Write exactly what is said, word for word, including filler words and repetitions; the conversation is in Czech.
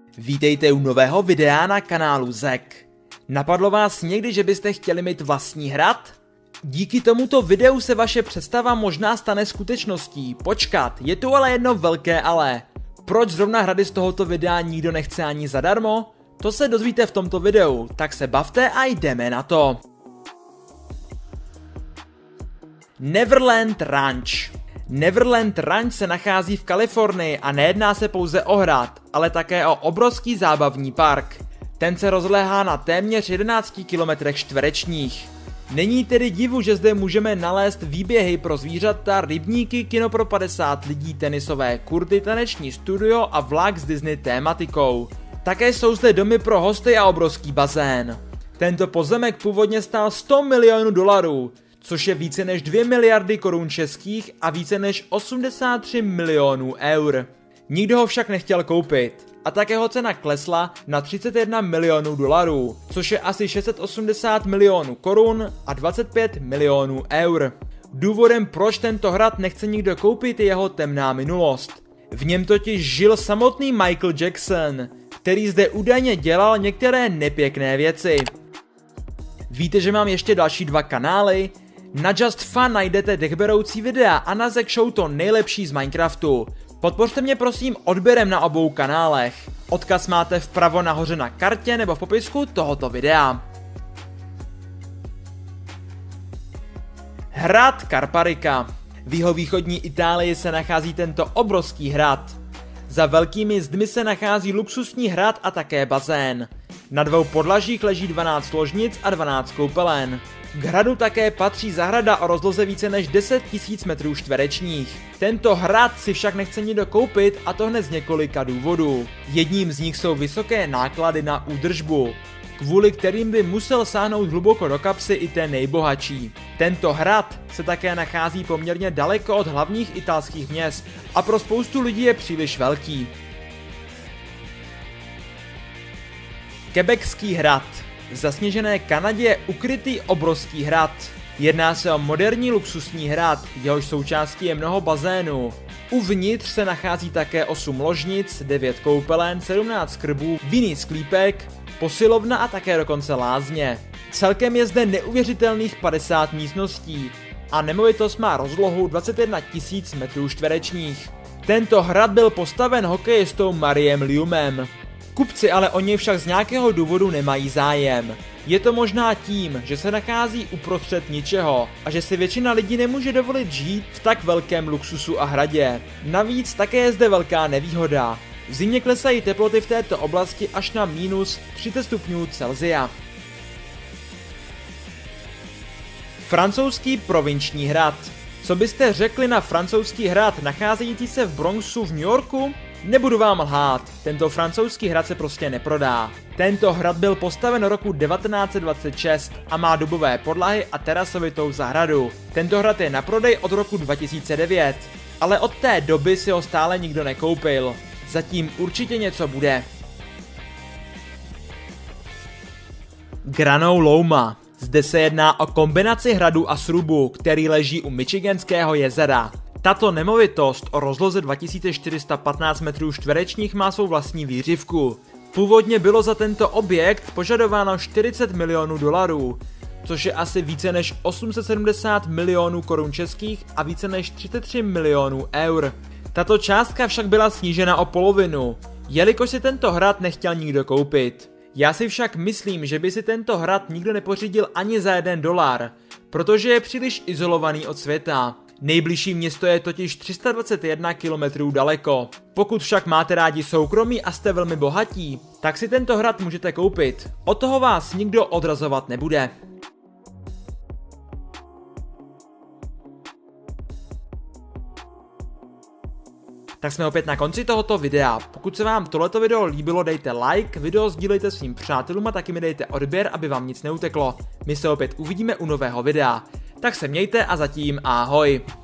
Vítejte u nového videa na kanálu Zek. Napadlo vás někdy, že byste chtěli mít vlastní hrad? Díky tomuto videu se vaše představa možná stane skutečností. Počkat, je tu ale jedno velké ale. Proč zrovna hrady z tohoto videa nikdo nechce ani zadarmo? To se dozvíte v tomto videu, tak se bavte a jdeme na to. Neverland Ranch. Neverland Ranch se nachází v Kalifornii a nejedná se pouze o hrad, ale také o obrovský zábavní park. Ten se rozléhá na téměř jedenácti kilometrech čtverečních. Není tedy divu, že zde můžeme nalézt výběhy pro zvířata, rybníky, kino pro padesát lidí, tenisové kurty, taneční studio a vlak s Disney tématikou. Také jsou zde domy pro hosty a obrovský bazén. Tento pozemek původně stál sto milionů dolarů, což je více než dvě miliardy korun českých a více než osmdesát tři milionů eur. Nikdo ho však nechtěl koupit a tak jeho cena klesla na třicet jedna milionů dolarů, což je asi šest set osmdesát milionů korun a dvacet pět milionů eur. Důvodem, proč tento hrad nechce nikdo koupit, je jeho temná minulost. V něm totiž žil samotný Michael Jackson, který zde údajně dělal některé nepěkné věci. Víte, že mám ještě další dva kanály? Na Just Fun najdete dechberoucí videa a na Zek Show to nejlepší z Minecraftu. Podpořte mě prosím odběrem na obou kanálech. Odkaz máte vpravo nahoře na kartě nebo v popisku tohoto videa. Hrad Carparica. V jihovýchodní Itálii se nachází tento obrovský hrad. Za velkými zdmi se nachází luxusní hrad a také bazén. Na dvou podlažích leží dvanáct ložnic a dvanáct koupelen. K hradu také patří zahrada o rozloze více než deset tisíc metrů čtverečních. Tento hrad si však nechce nikdo koupit, a to hned z několika důvodů. Jedním z nich jsou vysoké náklady na údržbu, kvůli kterým by musel sáhnout hluboko do kapsy i ten nejbohatší. Tento hrad se také nachází poměrně daleko od hlavních italských měst a pro spoustu lidí je příliš velký. Quebecský hrad. V zasněžené Kanadě je ukrytý obrovský hrad. Jedná se o moderní luxusní hrad, jehož součástí je mnoho bazénů. Uvnitř se nachází také osm ložnic, devět koupelen, sedmnáct krbů, vinný sklípek, posilovna a také dokonce lázně. Celkem je zde neuvěřitelných padesát místností a nemovitost má rozlohu dvacet jedna tisíc metrů čtverečních. Tento hrad byl postaven hokejistou Mariem Liumem. Kupci ale o něj však z nějakého důvodu nemají zájem. Je to možná tím, že se nachází uprostřed ničeho a že si většina lidí nemůže dovolit žít v tak velkém luxusu a hradě. Navíc také je zde velká nevýhoda. V zimě klesají teploty v této oblasti až na minus třicet stupňů Celsia. Francouzský provinční hrad. Co byste řekli na francouzský hrad nacházející se v Bronxu v New Yorku? Nebudu vám lhát, tento francouzský hrad se prostě neprodá. Tento hrad byl postaven roku devatenáct set dvacet šest a má dubové podlahy a terasovitou zahradu. Tento hrad je na prodej od roku dva tisíce devět, ale od té doby si ho stále nikdo nekoupil. Zatím určitě něco bude. Granou Loma. Zde se jedná o kombinaci hradu a srubu, který leží u Michiganského jezera. Tato nemovitost o rozloze dva tisíce čtyři sta patnáct metrů čtverečních má svou vlastní výřivku. Původně bylo za tento objekt požadováno čtyřicet milionů dolarů, což je asi více než osm set sedmdesát milionů korun českých a více než třicet tři milionů eur. Tato částka však byla snížena o polovinu, jelikož si tento hrad nechtěl nikdo koupit. Já si však myslím, že by si tento hrad nikdo nepořídil ani za jeden dolar, protože je příliš izolovaný od světa. Nejbližší město je totiž tři sta dvacet jedna kilometrů daleko. Pokud však máte rádi soukromí a jste velmi bohatí, tak si tento hrad můžete koupit. Od toho vás nikdo odrazovat nebude. Tak jsme opět na konci tohoto videa. Pokud se vám tohleto video líbilo, dejte like, video sdílejte svým přátelům a taky mi dejte odběr, aby vám nic neuteklo. My se opět uvidíme u nového videa. Tak se mějte a zatím ahoj.